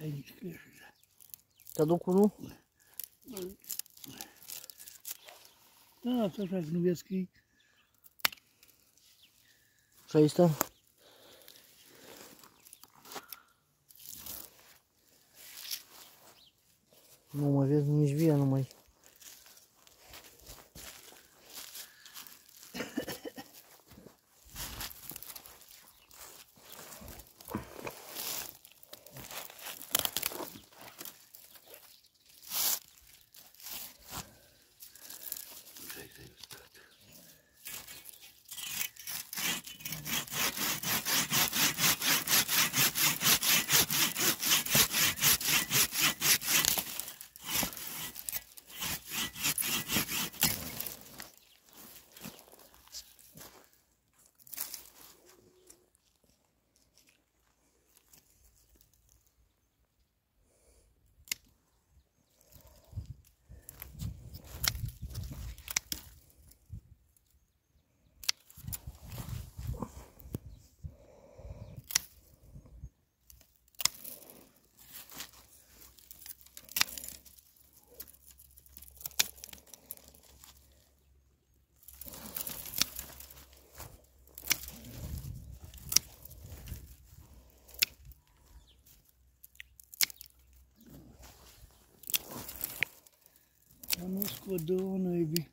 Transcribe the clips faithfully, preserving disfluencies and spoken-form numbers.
Aici crește. Te aduc unul? Da, asta așa, că nu vezi că e... Și aici stă? Nu mai vezi nici via, nu mai... Nu scot două năibii.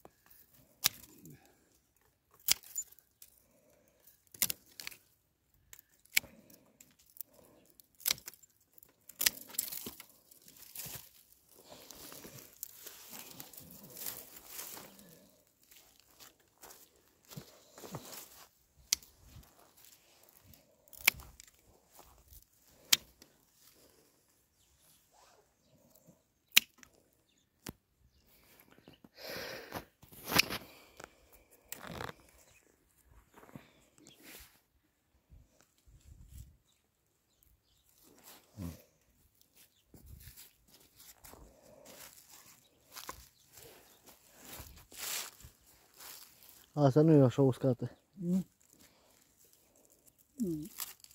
Asta nu e așa uscată. Mm. Mm.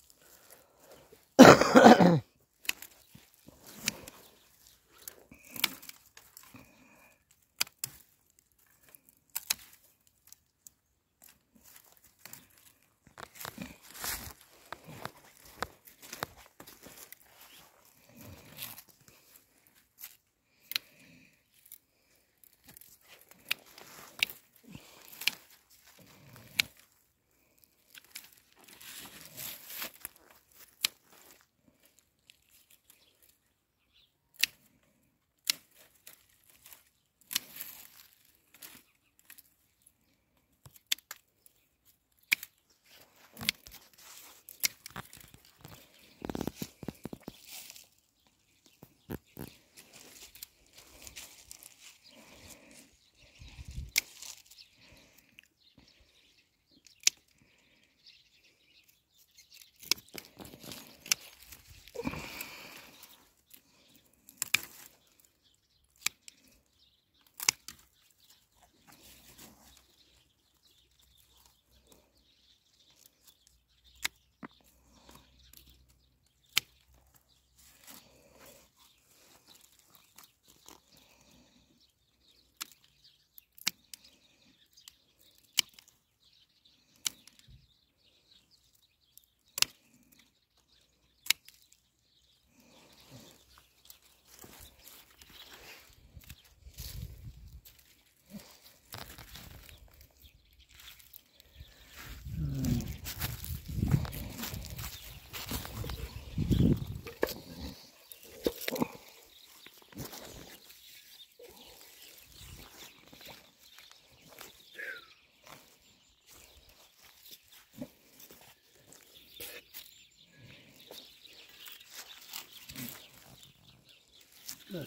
Gata.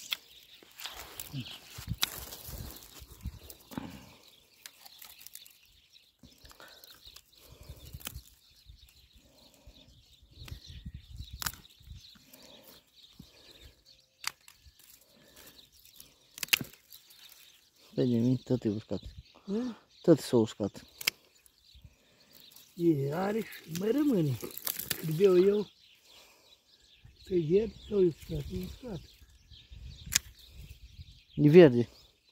Vede, tot e uscat. Da? Tot s-a uscat. E, are și mai rămâne. Cât beau eu, Că-i verde sau e uscat? E uscat. E verde.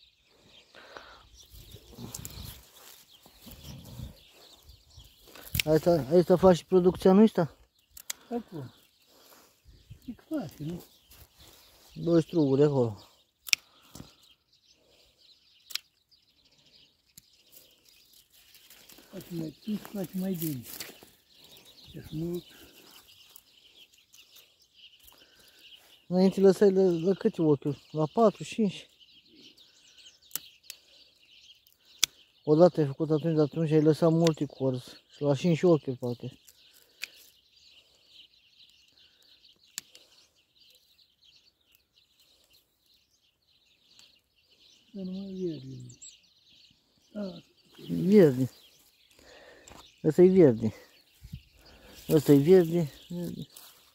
Aici, aici faci și producția nu ăsta? Acolo. E că face, nu? Doi struguri acolo. Face mai puțin, face mai bine. Deci mult. Înainte lăsai la, la câte ochiuri? La patru, cinci? Odată ai făcut atunci, de atunci ai lăsat multe corzi. Și la cinci ochiuri poate. Dar numai verde. Da, Verde. Ăsta e verde. Ăsta e verde. Verde.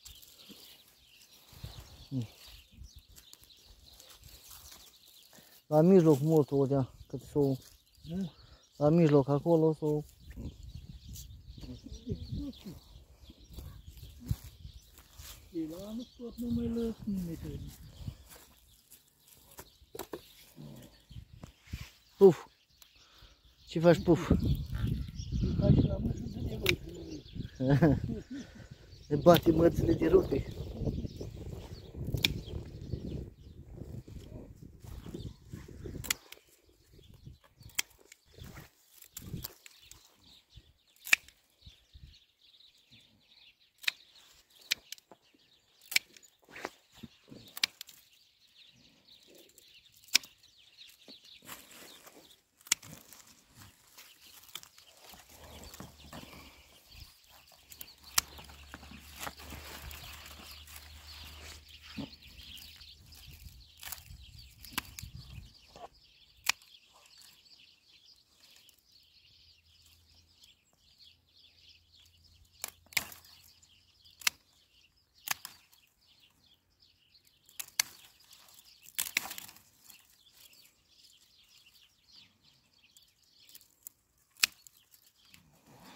La mijloc mult o dea, cât să o... da? La mijloc acolo să o... Și la anul tot nu mai lăs nimeni. Puf! Ce faci, puf? Și faci la mă și de voi. Ne bate mărțile de rupe.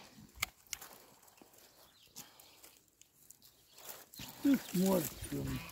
Îți morți.